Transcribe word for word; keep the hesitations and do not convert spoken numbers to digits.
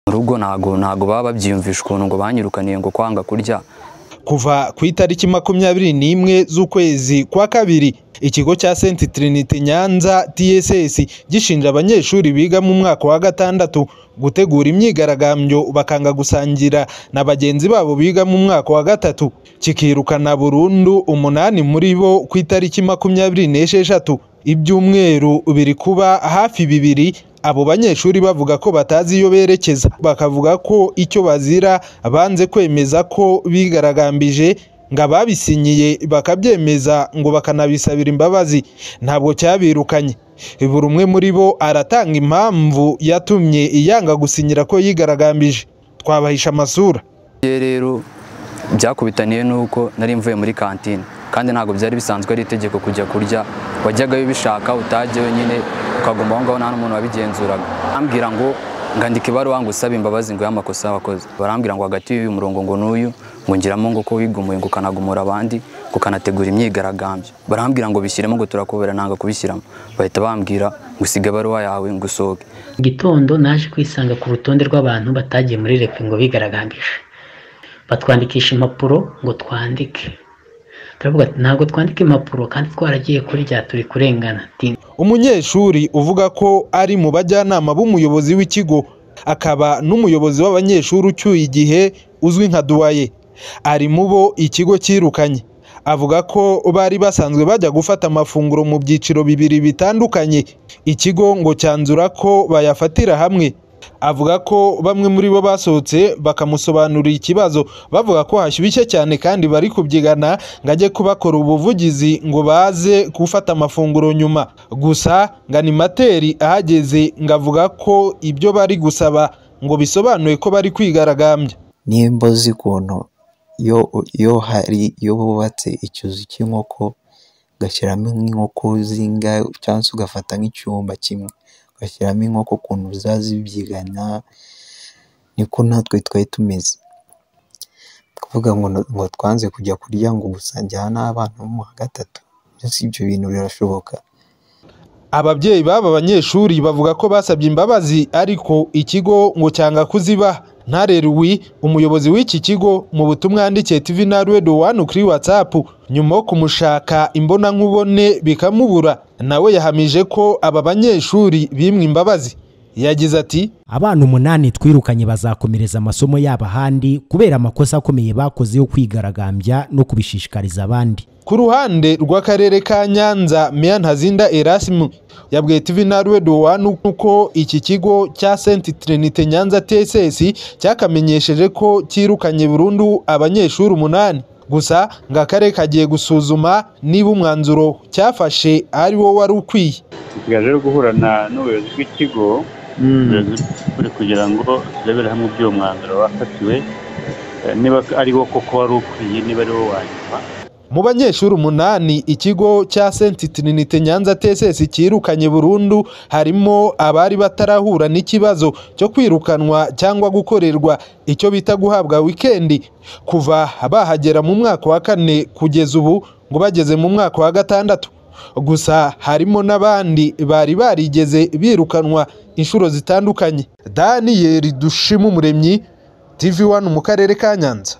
mu rugo ntago ntago baba babyiyumvisha ukuntu ngo banyirukaniye ngo kwanga kurya. Kuva ku itariki makumyabiri n'imwe z'ukwezi kwa kabiri ikigo cya Saint Trinity Nyanza T S S gishinja abanyeshuri biga mu mwaka wa gatandatu gutegura imyigaragambyo bakanga gusangira na bagenzi babo biga mu mwaka wa gatatu, kikirukana burundu umunani muri bo ku itariki makumyabiri n'esheshatu. Ibyumweru biri kuba hafi bibiri abo banyeshuri bavuga ko batazi iyo berekeza, bakavuga ko icyo bazira banze kwemeza ko bigaragambije ngo ababisinyiye bakabyemeza ngo bakanabisabira imbabazi ntabwo cyabirukanye. Buri umwe muri bo aratanga impamvu yatumye iyanga gusinyira ko yigaragambije. Twabahisha amasura. Rero byakubitaniye nuko nari mvuye muri kantine kandi ntabwo byari bisanzwe ari itegeko kujya kurya, wajyagayo bishaka utajye wenyine ukagomba aho ngaho nta n'umuntu wabigenzuraga. Ambwira ngo ngandike ibaruwa ngo usaba imbabazi ngo y'amakosa wakoze. Barambwira ngo hagati y'uyu murongo ngo n'uyu ngo ngiramo ngo ko wigumuye ngo kanagumura abandi ngo kanategura imyigaragambyo. Barambwira ngo bishyiremo ngo turakubera nanga kubishyiramo. Bahita bambwira ngo usige ibaruwa yawe ngo usohoke. Gitondo naje kwisanga ku rutonde rw'abantu batagiye muri repe ngo bigaragambije. Batwandikisha impapuro ngo twandike. Turavuga ntabwo twandika impapuro kandi twaragiye kurya turi kurengana. Umunyeshuri uvuga ko ari mu bajyanama b'umuyobozi w'ikigo akaba n'umuyobozi w'abanyeshuri ucyuye igihe uzwi nka Duwaye ari mu bo ikigo cyirukanye. Avuga ko bari basanzwe bajya gufata amafunguro mu byiciro bibiri bitandukanye, ikigo ngo cyanzura ko bayafatira hamwe. Avuga ko bamwe muri bo basohotse bakamusobanurira ikibazo bavuga ko hashyushye cyane kandi bari kubyigana ngo ajye kubakora ubuvugizi ngo baze gufata amafunguro nyuma. Gusa ngo animateri ahageze ngo avuga ko ibyo bari gusaba ngo bisobanuye ko bari kwigaragambya. Nimba uzi ukuntu iyo iyo hari iyo bubatse icyuzi cy'inkoko ugashyiramo inkoko zingahe cyangwa se ugafata nk'icyumba kimwe ugashyiramo inkoko ukuntu zazibyigana, niko natwe twari tumeze. Kuvuga ngo ngo twanze kujya kurya ngo gusangira n'abana bo mu wa gatatu, ibyo bintu birashoboka. Ababyeyi baba banyeshuri bavuga ko basabye imbabazi ariko ikigo ngo cyanga kuzibaha. Ntareruwi umuyobozi w'iki kigo mu butumwa yandikiye T V na Radio one kuri WhatsApp nyuma yo kumushaka imbona nkubone bikamubura, nawe yahamije ko aba banyeshuri bimwe imbabazi. Yagize ati abana umunani twirukanye bazakomereza amasomo yabo ahandi kubera amakosa akomeye bakoze yo kwigaragambya no kubishishikariza abandi. Ku ruhande rw'akarere ka Nyanza, Meya Ntazinda Erasmus yabwiye T V na Radio one uko iki kigo cya Saint Trinity Nyanza T S S cyakamenyesheje ko cyirukanye burundu abanyeshuri umunani. Gusa ngo akarere kagiye gusuzuma niba umwanzuro cyafashe ari wo wari ukwiye. Tugaje guhura n'ubuyobozi bw'ikigo kuri kugira ngo turebere hamwe by'uwo mwanzuro wafatiwe niba ari wo koko wari ukwiye, niba ari wo wanyuma. Mu banyeshuri umunani ikigo cya Saint Trinity Nyanza T S S cyirukanye burundu harimo abari batarahura n'ikibazo cyo kwirukanwa cyangwa gukorerwa icyo bita guhabwa weekend kuva bahagera mu mwaka wa kane kugeza ubu ngo bageze mu mwaka wa gatandatu. Gusa harimo n'abandi bari barigeze birukanwa inshuro zitandukanye. Daniel Dushimumuremyi, T V one mu karere ka Nyanza.